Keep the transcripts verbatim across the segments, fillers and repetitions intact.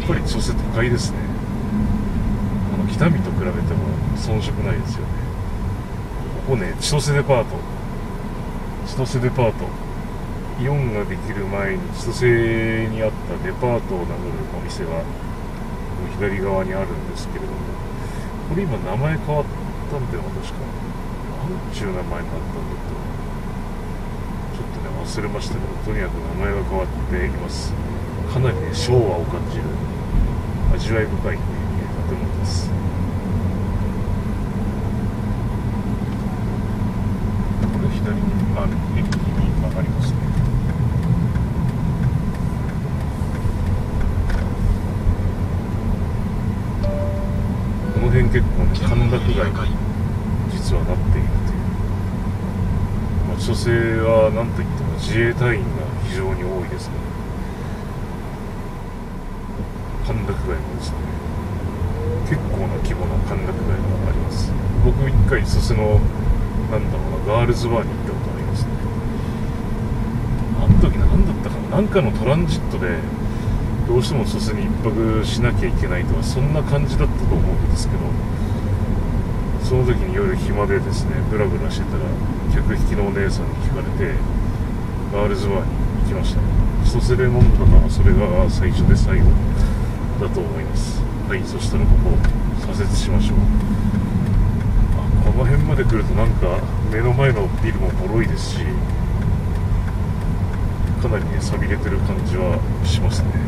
ぱり千歳高いですね。あの北見と比べても遜色ないですよね。ここね、千歳デパート、千歳デパート、イオンができる前に千歳にあったデパートを名乗るお店が左側にあるんですけれども、これ今名前変わったんだよ、確か。なんちゅう名前になったんだってちょっとね忘れましたけど、とにかく名前が変わっています。かなりね昭和を感じる味わい深い、ね、建物です。これ左にある駅に曲がりますね。この辺結構ね歓楽街に実はなっているという、まあ、千歳は何といっても自衛隊員が非常に多いですね。歓楽街もですね、結構な規模な歓楽街があります。僕一回千歳のなんだろうなガールズバーに行ったことありますね。あの時何だったかな、なんかのトランジットでどうしても千歳に一泊しなきゃいけないとか、そんな感じだったと思うんですけど、その時に夜暇でですねブラブラしてたら客引きのお姉さんに聞かれてガールズバーに行きました。千歳で飲んだのはそれが最初で最後だと思います。はい、そしたらここ左折しましょう。あ、この辺まで来るとなんか目の前のビルもボロいですし、かなりね寂れてる感じはしますね。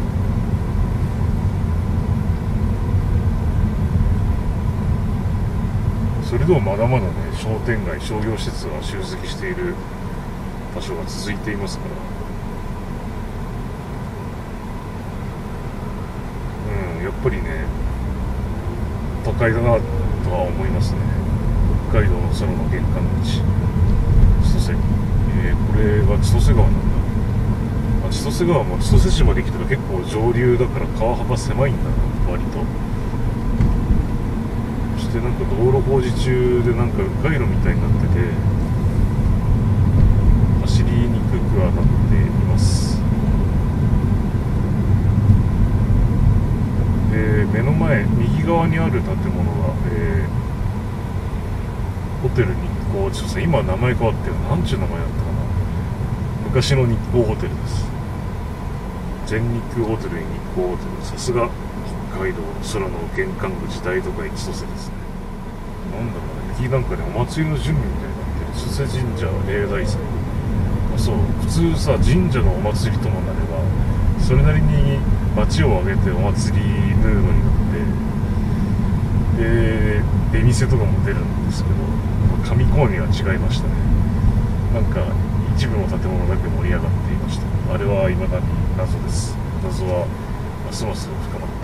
それでもまだまだね商店街商業施設が集積している場所が続いていますから、うん、やっぱりね都会だなとは思いますね。北海道の空の玄関口千歳、えー、これは千歳川なんだ。あ、千歳川も千歳市まで来たら結構上流だから川幅狭いんだな割と。そしてなんか道路工事中でなんか迂回路みたいになってて走りにくくはなっています。で目の前右側にある建物が、えー、ホテル日光千歳、今名前変わってる、なんちゅう名前だったかな。昔の日光ホテルです。全日空ホテルに日光ホテル、さすが北海道空の玄関口大都会千歳ですね。なんだろうね、なんかねお祭りの準備みたいになってる。千歳神社例大祭、まあ、そう普通さ神社のお祭りともなればそれなりに街を挙げてお祭りムードになって、で出店とかも出るんですけど、上高には違いましたね。なんか一部の建物だけ盛り上がっていました。あれは未だに謎です。謎はますます深まった。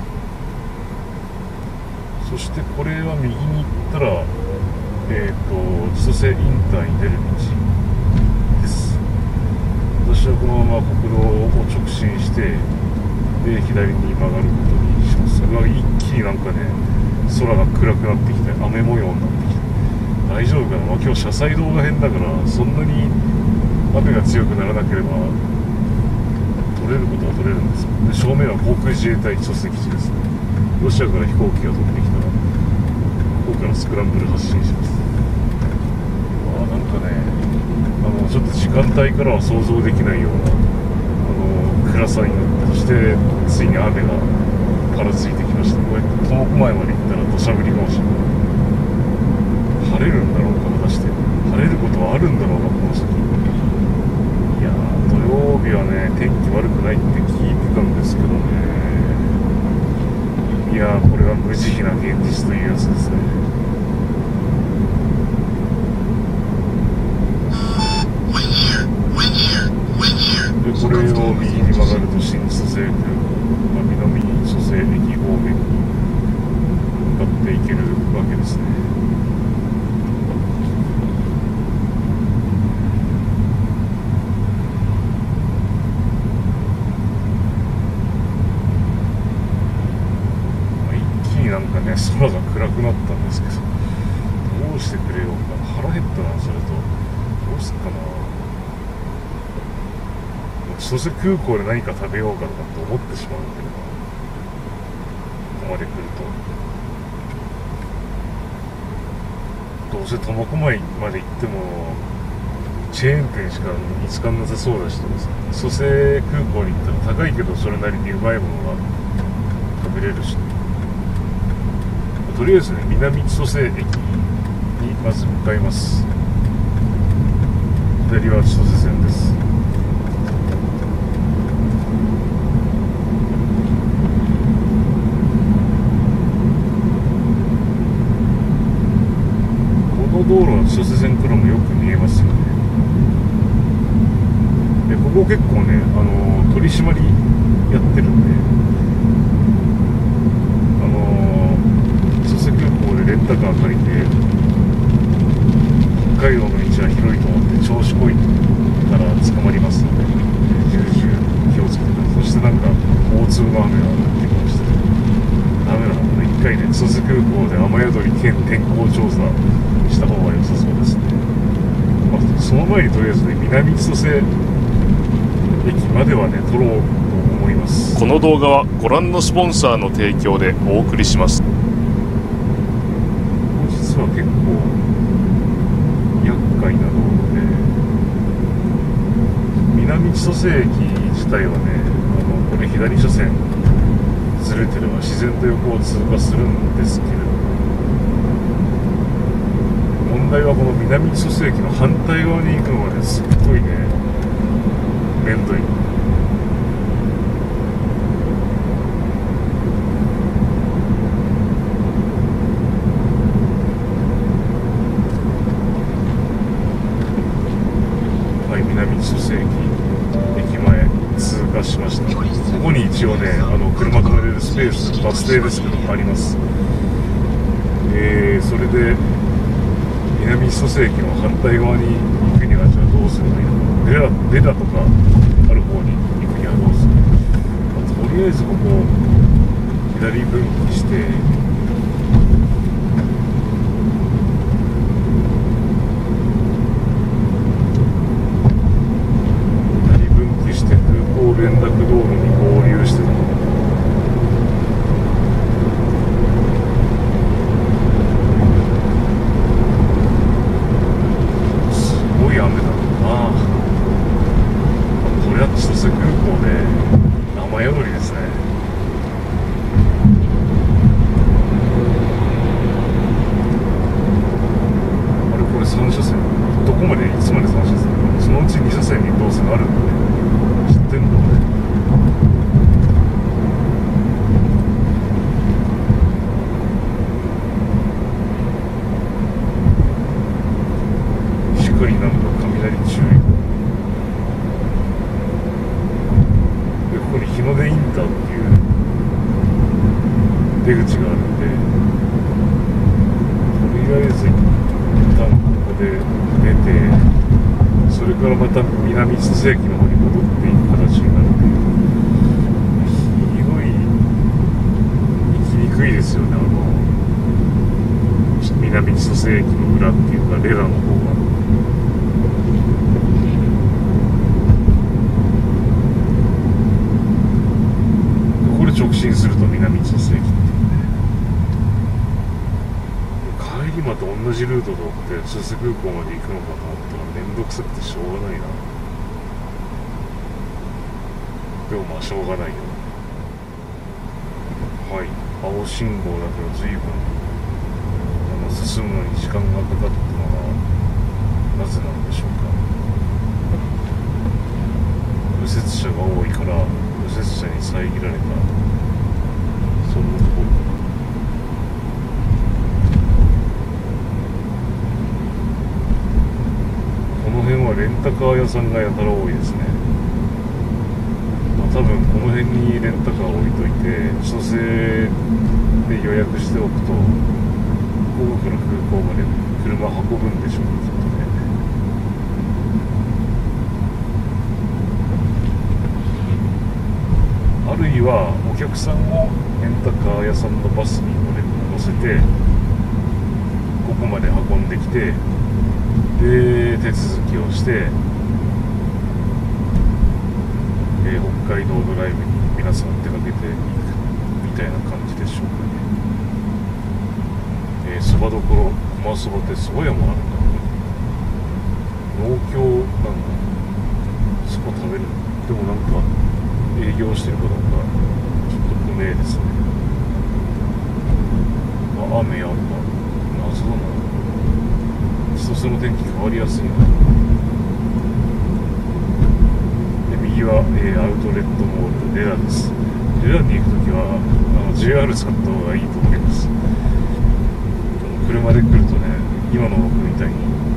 そしてこれは右に行ったらえっと千歳インターに出る道です。私はこのまま国道を直進してで左に曲がることにします。それは一気になんかね空が暗くなってきて雨模様になってきて大丈夫かな、まあ、今日車載道が変だからそんなに雨が強くならなければ取れることは取れるんですよ。で正面は航空自衛隊千歳基地ですね。ロシアから飛行機が飛んできたらここからスクランブル発進します。あなんかねあのちょっと時間帯からは想像できないようなあの暗さになって、そしてついに雨がぱらついてきました。こうやって遠く前まで行ったら土砂降りかもしれない。晴れるんだろうか、果たして晴れることはあるんだろうかこの先。いやー土曜日はね天気悪くないって聞いてたんですけどね、いやーこれは無慈悲な現実というやつですね。でこれを右に曲がると新千歳空港、まあ、南千歳駅方面に向かっていけるわけですね。なんかね空が暗くなったんですけど、どうしてくれようか。腹減ったな。それとどうすっかな、千歳空港で何か食べようかとかって思ってしまうんだけど、 まで来ると、どうせ苫小牧まで行ってもチェーン店しか見つかんなさそうだし、蘇生空港に行ったら高いけどそれなりにうまいものが食べれるし、とりあえずね、南千歳駅にまず向かいます。左は千歳線です。この道路は千歳線からもよく見えますよね。でここ結構ね、あの取り締まりやってるんで、あの千歳空港でレンタカー借りて北海道の道は広いと思って調子こいたら捕まりますので、重々気をつけてください。そしてなんか交通の雨が降ってきました。ダメだな、一回ね、千歳空港で雨宿り兼天候調査した方が良さそうですね。まあ、その前にとりあえずね、南千歳駅まではね、撮ろうと思います。 この動画はご覧のスポンサーの提供でお送りします。 実は結構厄介な道路で、南千歳駅自体はね、あのこれ左車線ずれてれば自然と横を通過するんですけれども、問題はこの南千歳駅の反対側に行くのがね、すっごいね、めんどい。はい、南千歳駅駅前通過しました。ここに一応ね、あの車止めれるスペース、バス停ですけどあります。えー、それで南千歳駅の反対側に行くにはじゃあどうすればいいのか。レラ、レラとかある方に行くにはどうする、まあ、とりあえずここ左分岐して左分岐して空港連絡道路に合流してたの。すごい雨だな。これは千歳空港で雨宿りですね。あれこれさん車線、どこまでいつまでさん車線、そのうちに車線にどうせなるんで知ってんだ俺。しっかりなんか雷注意。でここに日の出インターっていう出口があるんで、とりあえず一旦ここで出て、それからまた南千歳駅の方に戻っていく形になるんで、すごい行きにくいですよね。あの南千歳駅の裏っていうかレラの方が。これ直進すると南千歳駅っていうね。帰りまた同じルート通って千歳空港まで行くのかと思ったら面倒くさくてしょうがないな。でもまあしょうがないよ。はい、青信号だけど随分あの進むのに時間がかかったのはなぜなんでしょうか。右折車が多いから右折車に遮られた、そんなところかな。この辺はレンタカー屋さんがやたら多いですね。まあ、多分この辺にレンタカーを置いといて千歳で予約しておくと福岡から空港まで車運ぶんでしょうね、きっとね。あるいはお客さんをレンタカー屋さんのバスに乗れ乗せてここまで運んできて、で手続きをして、えー、北海道ドライブに皆さん出かけていくみたいな感じでしょしょうかね。えー、そばどころ駒そばってそば屋もあるんだ。農協なんだ。そこ食べる。でもなんか営業してるかどうかちょっと不明ですね。あ、雨やんだ。謎だな。千歳の天気変わりやすいな。で右は、えー、アウトレットモールレラです。レラに行くときはあの ジェイアール 使った方がいいと思います。車で来るとね、今の僕みたいに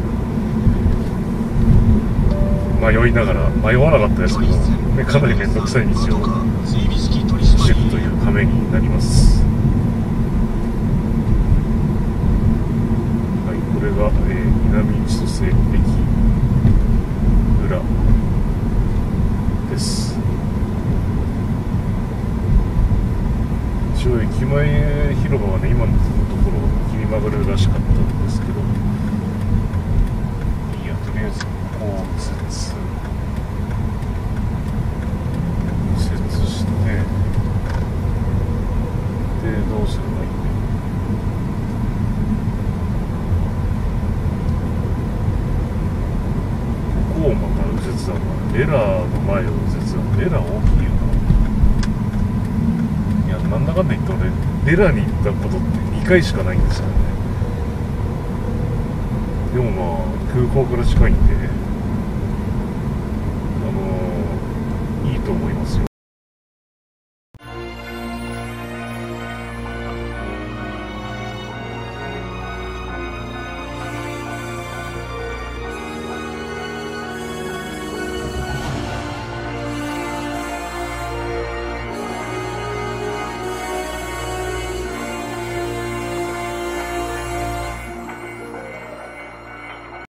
迷いながら、迷わなかったですけど、ね、かなり面倒くさい道をしていくという羽目になります。はい、これが、えー、南千歳駅裏です。一応駅前広場はね、今のところ切り曲がるらしかったんですけど、いや、とりあえずこう右折右折して、でどうすればいいの。ここをまた右折だな。レラの前を右折だ。レラ大きいよな。いや、なんだかんだ言って俺レラに行ったことってにかいしかないんですよね。でもまあ空港から近いんで